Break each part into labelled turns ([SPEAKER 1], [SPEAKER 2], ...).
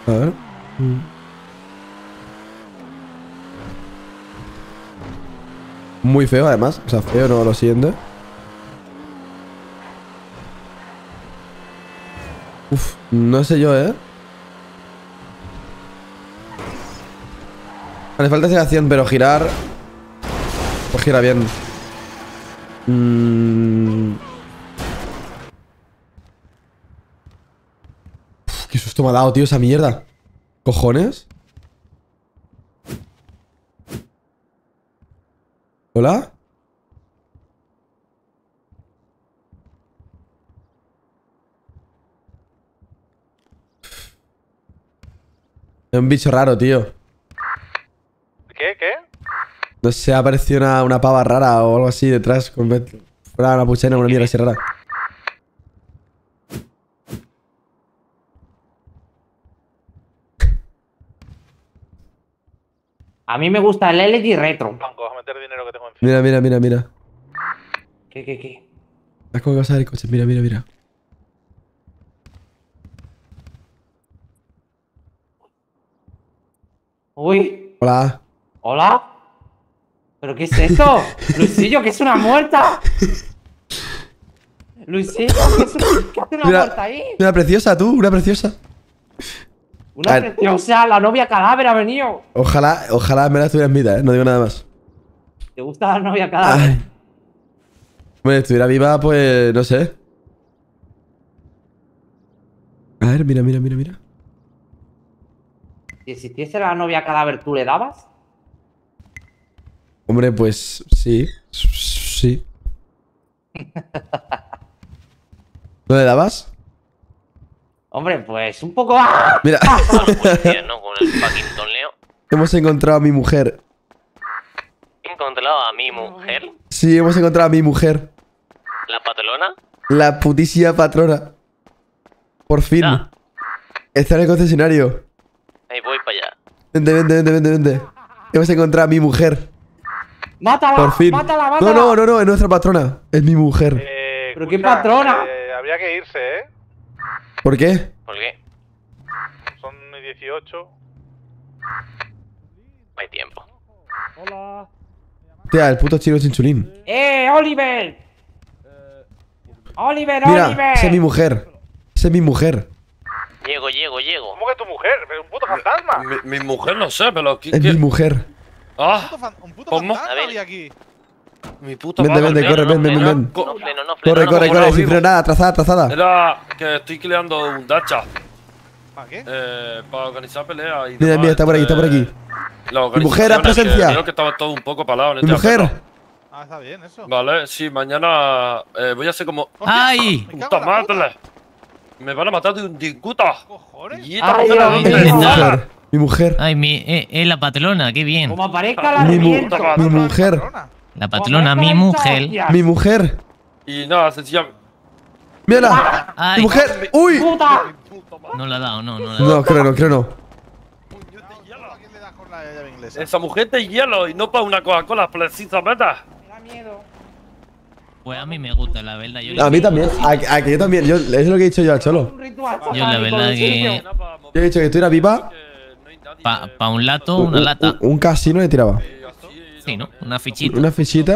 [SPEAKER 1] A ver. Muy feo, además. O sea, feo, no lo siguiente. Uf, no sé yo, ¿eh? Me falta aceleración, pero girar... Pues gira bien. Uf, qué susto me ha dado, tío, esa mierda. ¿Cojones? ¿Hola? Es un bicho raro, tío.
[SPEAKER 2] ¿Qué?
[SPEAKER 1] No sé, ha aparecido una pava rara o algo así detrás. Fuera una puchena, una mierda así rara.
[SPEAKER 3] A mí me gusta el LG Retro.
[SPEAKER 2] Banco, vas a meter dinero que tengo en fin.
[SPEAKER 1] Mira, mira, mira, mira.
[SPEAKER 3] ¿Qué?
[SPEAKER 1] Es como que vas a ver el coche. Mira, mira, mira.
[SPEAKER 3] Uy,
[SPEAKER 1] Hola.
[SPEAKER 3] ¿hola? ¿Pero qué es esto? Luisillo, que es una muerta. Luisillo, ¿qué hace una
[SPEAKER 1] Mira,
[SPEAKER 3] muerta ahí?
[SPEAKER 1] una preciosa, tú, una preciosa.
[SPEAKER 3] Una
[SPEAKER 1] A ver.
[SPEAKER 3] preciosa, la novia cadáver ha venido.
[SPEAKER 1] Ojalá me la estuviera en vida, ¿eh? No digo nada más.
[SPEAKER 3] ¿Te gusta la novia cadáver?
[SPEAKER 1] Ay. Bueno, si estuviera viva, pues no sé. A ver, mira, mira, mira, mira.
[SPEAKER 3] Si existiese la novia cadáver, ¿tú le dabas?
[SPEAKER 1] Hombre, pues sí. Sí. ¿No le dabas?
[SPEAKER 3] Hombre, pues un poco... ¡Ah!
[SPEAKER 1] Mira.
[SPEAKER 4] Policía, ¿no? Con el fucking Leo.
[SPEAKER 1] Hemos encontrado a mi mujer.
[SPEAKER 4] He encontrado a mi mujer,
[SPEAKER 1] Sí, hemos encontrado a mi mujer.
[SPEAKER 4] la patrona.
[SPEAKER 1] La putísima patrona. Por fin.
[SPEAKER 4] Ya.
[SPEAKER 1] Está en el concesionario.
[SPEAKER 4] Ahí voy para allá.
[SPEAKER 1] Vente. Hemos encontrado a mi mujer.
[SPEAKER 3] ¡Mátala!
[SPEAKER 1] Por fin.
[SPEAKER 3] ¡Mátala, mátala!
[SPEAKER 1] No, es nuestra patrona. Es mi mujer.
[SPEAKER 3] ¿Pero qué patrona?
[SPEAKER 2] Habría que irse, ¿eh?
[SPEAKER 1] ¿Por qué?
[SPEAKER 4] ¿Por qué?
[SPEAKER 2] Son 18.
[SPEAKER 4] No hay tiempo.
[SPEAKER 1] Hostia, el puto chino sin chulín.
[SPEAKER 3] ¡Oliver! ¡Oliver,
[SPEAKER 1] Mira,
[SPEAKER 3] Oliver!
[SPEAKER 1] esa es mi mujer. Esa es mi mujer.
[SPEAKER 4] Llego.
[SPEAKER 2] ¿Cómo que tu mujer? ¿Pero un puto fantasma?
[SPEAKER 5] Mi mujer no sé, pero
[SPEAKER 1] Es mi mujer.
[SPEAKER 5] Ah,
[SPEAKER 2] Un puto
[SPEAKER 5] ¿cómo?
[SPEAKER 2] fantasma
[SPEAKER 4] A ver.
[SPEAKER 2] había aquí.
[SPEAKER 5] mi puta
[SPEAKER 1] Vente,
[SPEAKER 5] madre.
[SPEAKER 1] corre, ven.
[SPEAKER 4] No freno.
[SPEAKER 1] Corre,
[SPEAKER 5] no, no,
[SPEAKER 1] sin
[SPEAKER 5] vivo.
[SPEAKER 1] frenar, trazada.
[SPEAKER 5] Era que estoy creando un dacha
[SPEAKER 2] ¿Para qué?
[SPEAKER 5] para organizar peleas y
[SPEAKER 1] Mira,
[SPEAKER 5] demás,
[SPEAKER 1] está por aquí.
[SPEAKER 5] las
[SPEAKER 1] Mi mujer, haz
[SPEAKER 5] organizaciones,
[SPEAKER 1] presencia.
[SPEAKER 5] que creo que estaba todo un poco parado en
[SPEAKER 1] Mi
[SPEAKER 5] este
[SPEAKER 1] mujer.
[SPEAKER 5] aspecto.
[SPEAKER 2] Ah, está bien eso.
[SPEAKER 5] Vale, sí, mañana voy a hacer como...
[SPEAKER 6] ¡Ay!
[SPEAKER 2] Me cago
[SPEAKER 5] ¡Puta
[SPEAKER 2] en la puta.
[SPEAKER 5] madre! Me van a matar de un disguta.
[SPEAKER 2] ¿Cojones?
[SPEAKER 5] Y esta
[SPEAKER 3] Ay,
[SPEAKER 5] mujer, ¿a
[SPEAKER 3] Dios
[SPEAKER 5] dónde
[SPEAKER 3] mío.
[SPEAKER 5] está?
[SPEAKER 1] Mi mujer.
[SPEAKER 6] Ay, es la patrona, qué bien.
[SPEAKER 3] Como aparezca la
[SPEAKER 1] Mi
[SPEAKER 3] reviento.
[SPEAKER 1] Mi mujer.
[SPEAKER 6] La patrona, mi mujer.
[SPEAKER 1] Mi mujer.
[SPEAKER 5] Y nada, sencillamente...
[SPEAKER 1] Mírala.
[SPEAKER 6] Ay,
[SPEAKER 1] Mi mujer. ¡Uy!
[SPEAKER 3] ¡Puta!
[SPEAKER 6] no la ha dado, no la ha dado.
[SPEAKER 1] No, creo no.
[SPEAKER 2] ¿A quién le das con la llave inglesa?
[SPEAKER 5] Esa mujer de hielo y no para una Coca-Cola, precisamente.
[SPEAKER 3] Me da miedo.
[SPEAKER 6] Pues a mí me gusta, la verdad. Yo
[SPEAKER 1] A mí también. A que yo también. Es lo que he dicho yo al cholo.
[SPEAKER 3] Un ritual
[SPEAKER 6] Yo la
[SPEAKER 3] satánico,
[SPEAKER 6] verdad
[SPEAKER 3] Luisillo.
[SPEAKER 1] Yo he dicho que estuviera viva.
[SPEAKER 6] Pa un lato, una lata.
[SPEAKER 1] Un casino le tiraba.
[SPEAKER 6] Sí, ¿no? Una fichita.
[SPEAKER 1] Una fichita.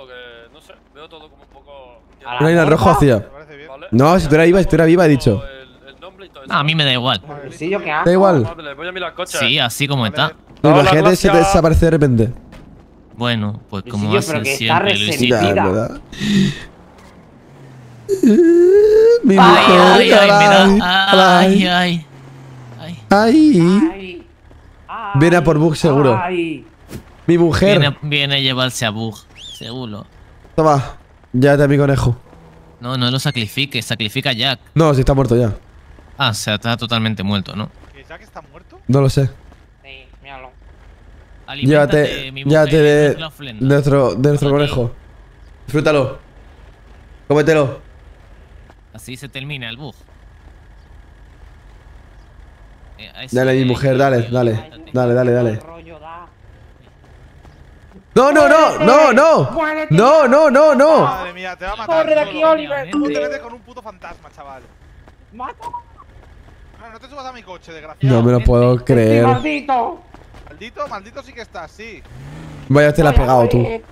[SPEAKER 3] A la
[SPEAKER 1] Una línea roja
[SPEAKER 3] puerta.
[SPEAKER 1] hacía.
[SPEAKER 2] Me parece bien.
[SPEAKER 1] No, si estuviera viva, he dicho.
[SPEAKER 6] No, a mí me da igual.
[SPEAKER 3] Luisillo, ¿qué
[SPEAKER 1] Da
[SPEAKER 3] haces?
[SPEAKER 1] igual.
[SPEAKER 5] Voy a mirar el coche.
[SPEAKER 6] Sí, así como está.
[SPEAKER 1] No,
[SPEAKER 5] Hola,
[SPEAKER 1] imagínate si te
[SPEAKER 5] gracias.
[SPEAKER 1] desaparece de repente.
[SPEAKER 6] Bueno, pues como
[SPEAKER 3] Luisillo, pero
[SPEAKER 6] hacen
[SPEAKER 3] que está
[SPEAKER 6] siempre,
[SPEAKER 3] resentida.
[SPEAKER 6] Luisito.
[SPEAKER 1] Ya, ¿verdad? Mi
[SPEAKER 6] Ay,
[SPEAKER 1] mujer,
[SPEAKER 6] ay, ay,
[SPEAKER 1] caray.
[SPEAKER 6] mira. Ay, ay. Ay.
[SPEAKER 1] Ay.
[SPEAKER 3] Ay.
[SPEAKER 1] Viene a por Bug seguro.
[SPEAKER 3] Ay.
[SPEAKER 1] Mi mujer.
[SPEAKER 6] Viene a llevarse a Bug, seguro.
[SPEAKER 1] Toma. Ya te mi conejo.
[SPEAKER 6] No lo sacrifiques, sacrifica a Jack.
[SPEAKER 1] No, si está muerto ya.
[SPEAKER 6] Ah, o sea, está totalmente muerto, ¿no?
[SPEAKER 2] ¿Que Jack está muerto?
[SPEAKER 1] No lo sé.
[SPEAKER 3] Sí, míralo.
[SPEAKER 6] Aliméntate, mi mujer,
[SPEAKER 1] Llévate
[SPEAKER 6] es la ofrenda.
[SPEAKER 1] de nuestro
[SPEAKER 6] Aquí.
[SPEAKER 1] conejo. Disfrútalo. Cómetelo.
[SPEAKER 6] Así se termina el bug.
[SPEAKER 1] Dale a mi mujer, dale.
[SPEAKER 3] El rollo da.
[SPEAKER 1] No.
[SPEAKER 3] Muérete.
[SPEAKER 1] No.
[SPEAKER 2] Madre mía, te va a matar.
[SPEAKER 3] Corre de aquí,
[SPEAKER 2] solo.
[SPEAKER 3] Oliver.
[SPEAKER 2] ¿Cómo te metes con un puto fantasma, chaval?
[SPEAKER 3] Mata.
[SPEAKER 2] No, no te subas a mi coche, desgraciado.
[SPEAKER 1] No me lo puedo creer.
[SPEAKER 3] ¡Maldito!
[SPEAKER 2] Maldito, maldito sí que estás, sí.
[SPEAKER 1] Vaya, te la has pegado tú.
[SPEAKER 2] ¿Qué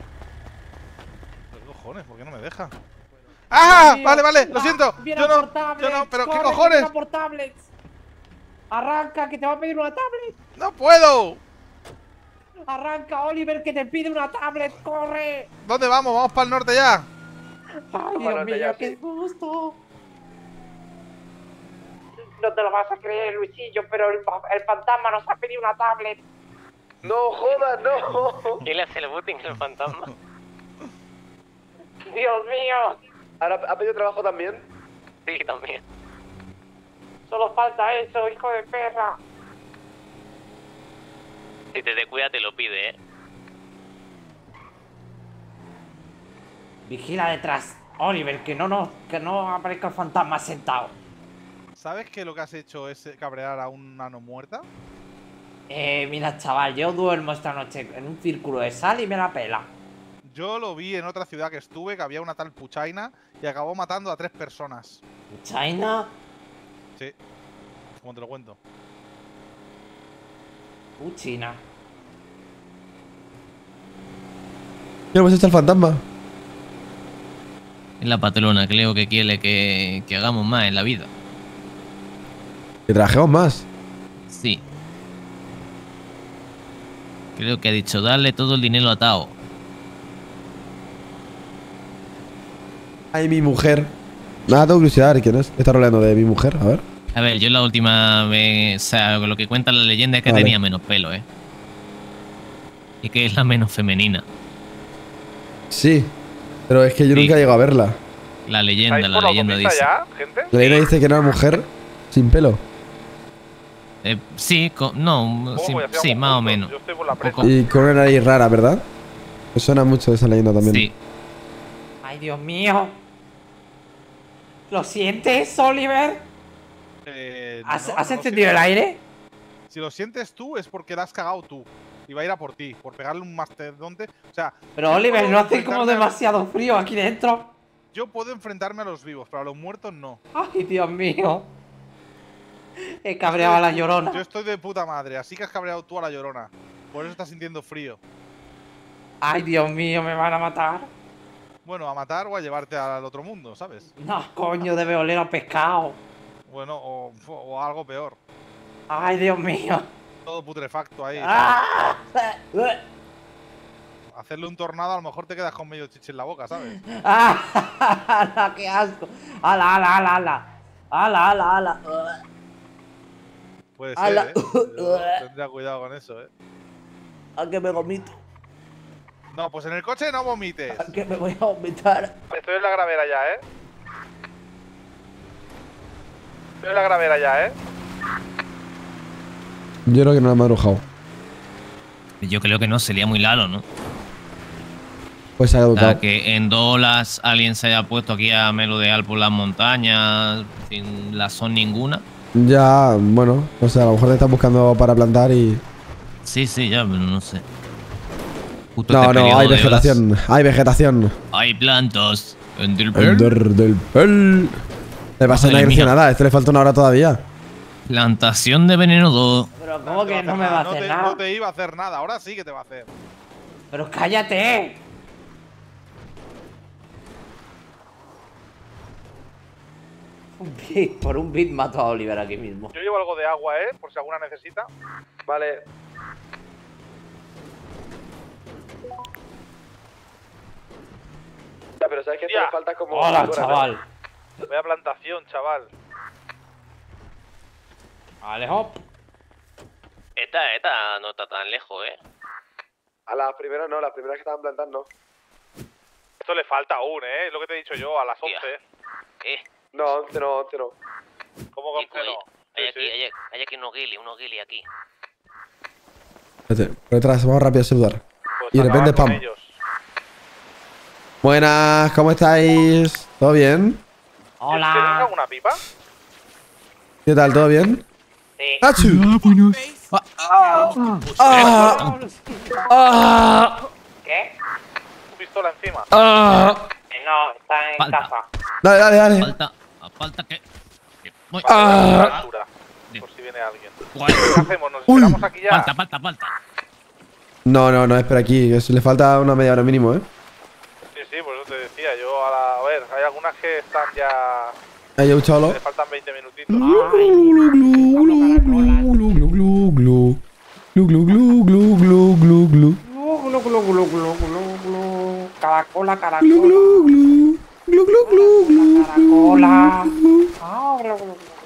[SPEAKER 2] cojones? ¿Por qué no me deja? ¡Ah! Vale, vale, lo siento. Yo no, pero ¿qué cojones?
[SPEAKER 3] Por tablets. Arranca, que te va a pedir una tablet.
[SPEAKER 2] ¡No puedo!
[SPEAKER 3] Arranca, Oliver, que te pide una tablet. ¡Corre!
[SPEAKER 2] ¿Dónde vamos? Vamos para el norte ya.
[SPEAKER 3] Ay, Dios mío, qué susto. No te lo vas a creer, Luisillo, pero el fantasma nos ha pedido una tablet.
[SPEAKER 7] No jodas, no.
[SPEAKER 4] ¿Quién le hace el booting al fantasma?
[SPEAKER 3] Dios mío.
[SPEAKER 7] ¿Ahora ha pedido trabajo también?
[SPEAKER 4] Sí, también.
[SPEAKER 3] Solo falta eso, hijo de perra.
[SPEAKER 4] Si te descuida te lo pide,
[SPEAKER 3] Vigila detrás, Oliver, que no aparezca el fantasma sentado.
[SPEAKER 2] ¿Sabes que lo que has hecho es cabrear a un nano muerta?
[SPEAKER 3] Mira, chaval, yo duermo esta noche en un círculo de sal y me la pela.
[SPEAKER 2] Yo lo vi en otra ciudad que estuve, que había una tal Puchaina y acabó matando a 3 personas.
[SPEAKER 3] ¿China?
[SPEAKER 2] Sí, como te lo cuento.
[SPEAKER 3] China.
[SPEAKER 1] ¿Qué hemos hecho al fantasma?
[SPEAKER 6] Es la patrona, creo que quiere que hagamos más en la vida.
[SPEAKER 1] Que trabajemos más.
[SPEAKER 6] Sí. Creo que ha dicho darle todo el dinero a Tao.
[SPEAKER 1] Ay, mi mujer. Nada, tengo curiosidad. ¿Quién es? ¿Qué está rodeando de mi mujer? A ver.
[SPEAKER 6] A ver, yo la última vez, o sea, lo que cuenta la leyenda es que
[SPEAKER 1] Vale.
[SPEAKER 6] tenía menos pelo, y que es la menos femenina.
[SPEAKER 1] Sí. Pero es que yo
[SPEAKER 6] Sí.
[SPEAKER 1] nunca llego a verla.
[SPEAKER 6] La leyenda dice.
[SPEAKER 2] ya, gente?
[SPEAKER 1] La leyenda dice que era una mujer sin pelo.
[SPEAKER 6] Sí, no, sí, más o menos.
[SPEAKER 2] Yo estoy por la
[SPEAKER 6] Poco.
[SPEAKER 1] Y con una nariz rara, ¿verdad? Me suena mucho esa leyenda también.
[SPEAKER 6] Sí.
[SPEAKER 3] Ay, Dios mío. ¿Lo sientes, Oliver? ¿Has encendido el aire?
[SPEAKER 2] Si lo sientes tú es porque la has cagado tú. Y va a ir a por ti, por pegarle un mastodonte. O sea,
[SPEAKER 3] Pero
[SPEAKER 2] yo
[SPEAKER 3] Oliver,
[SPEAKER 2] puedo
[SPEAKER 3] ¿no hace como
[SPEAKER 2] enfrentarme a-
[SPEAKER 3] demasiado frío aquí dentro?
[SPEAKER 2] Yo puedo enfrentarme a los vivos, pero a los muertos no.
[SPEAKER 3] Ay, Dios mío. He cabreado a la llorona.
[SPEAKER 2] Yo estoy de puta madre, así que has cabreado tú a la llorona. Por eso estás sintiendo frío.
[SPEAKER 3] Ay, Dios mío, me van a matar.
[SPEAKER 2] Bueno, a matar o a llevarte al otro mundo, ¿sabes?
[SPEAKER 3] No, coño, debe oler a pescado.
[SPEAKER 2] Bueno, o algo peor.
[SPEAKER 3] Ay, Dios mío.
[SPEAKER 2] Todo putrefacto ahí.
[SPEAKER 3] ¡Ah!
[SPEAKER 2] Hacerle un tornado a lo mejor te quedas con medio chiche en la boca, ¿sabes?
[SPEAKER 3] ¡Ah! ¡Qué asco! ¡Ala, ala, ala, ala! ¡Ala, ala, ala!
[SPEAKER 2] Puede
[SPEAKER 3] Ala.
[SPEAKER 2] ser, ¿eh? Yo tendría cuidado con eso, ¿eh?
[SPEAKER 3] ¡A que me vomito!
[SPEAKER 2] No, pues en el coche no vomites.
[SPEAKER 3] ¡A que me voy a vomitar!
[SPEAKER 2] Estoy en la gravera ya, ¿eh? Estoy en la gravera ya, ¿eh?
[SPEAKER 1] Yo creo que no la he madrugado.
[SPEAKER 6] Yo creo que no, sería muy largo, ¿no?
[SPEAKER 1] Pues se ha
[SPEAKER 6] O sea,
[SPEAKER 1] educado.
[SPEAKER 6] que en 2 horas alguien se haya puesto aquí a merodear por las montañas sin la son ninguna.
[SPEAKER 1] Ya, bueno, o sea, a lo mejor te estás buscando para plantar y.
[SPEAKER 6] Sí, ya, pero no sé. Justo
[SPEAKER 1] No,
[SPEAKER 6] este
[SPEAKER 1] no,
[SPEAKER 6] periodo
[SPEAKER 1] hay
[SPEAKER 6] de horas.
[SPEAKER 1] vegetación. Hay vegetación.
[SPEAKER 6] Hay plantas. En el
[SPEAKER 1] El del pel. Le pasa
[SPEAKER 6] Madre
[SPEAKER 1] una
[SPEAKER 6] mía.
[SPEAKER 1] nada, a este le falta una hora todavía.
[SPEAKER 6] Plantación de veneno 2.
[SPEAKER 3] Pero ¿cómo que no me va a hacer
[SPEAKER 2] No
[SPEAKER 3] nada?
[SPEAKER 2] te iba a hacer nada, ahora sí que te va a hacer.
[SPEAKER 3] ¡Pero cállate! Por un beat mato a Oliver aquí mismo.
[SPEAKER 2] Yo llevo algo de agua, ¿eh? Por si alguna necesita.
[SPEAKER 7] Vale. Ya, pero sabes que
[SPEAKER 2] Tía.
[SPEAKER 7] te falta como.
[SPEAKER 3] ¡Hola,
[SPEAKER 7] horas,
[SPEAKER 3] chaval!
[SPEAKER 2] Vaya plantación, chaval.
[SPEAKER 3] Alejo.
[SPEAKER 4] Esta no está tan lejos,
[SPEAKER 7] A las primeras no, las primeras que estaban plantando.
[SPEAKER 2] Esto le falta aún, ¿eh? Es lo que te he dicho yo, a las 11.
[SPEAKER 7] No, 11 no, 11 no.
[SPEAKER 2] ¿Cómo que
[SPEAKER 4] Chico,
[SPEAKER 2] 11 no?
[SPEAKER 4] hay
[SPEAKER 2] Sí,
[SPEAKER 4] aquí,
[SPEAKER 2] sí.
[SPEAKER 4] hay aquí unos guili aquí.
[SPEAKER 1] Espérate, por detrás, vamos rápido a saludar.
[SPEAKER 2] Pues
[SPEAKER 1] Y de repente,
[SPEAKER 2] acabar con
[SPEAKER 1] pam.
[SPEAKER 2] ellos.
[SPEAKER 1] Buenas, ¿cómo estáis? ¿Todo bien?
[SPEAKER 2] ¿Tienes
[SPEAKER 3] ¡Hola!
[SPEAKER 2] alguna pipa?
[SPEAKER 1] ¿Qué tal? ¿Todo bien?
[SPEAKER 3] Sí.
[SPEAKER 1] ¡Achu!
[SPEAKER 3] ¿Qué?
[SPEAKER 2] Tu pistola encima.
[SPEAKER 3] No, está en
[SPEAKER 6] Falta.
[SPEAKER 3] casa.
[SPEAKER 1] Dale.
[SPEAKER 6] Falta que.
[SPEAKER 2] Vale, a la altura. por si viene alguien.
[SPEAKER 6] Bueno,
[SPEAKER 2] ¿Qué hacemos? ¿Nos esperamos aquí ya?
[SPEAKER 6] falta.
[SPEAKER 1] No, espera aquí. Que le falta una media hora mínimo, ¿eh?
[SPEAKER 2] Sí, por eso te decía. Yo a ver, hay algunas que están ya...
[SPEAKER 1] Ahí he echado.
[SPEAKER 2] Le faltan 20 minutitos.
[SPEAKER 3] Caracola, caracola. Caracola.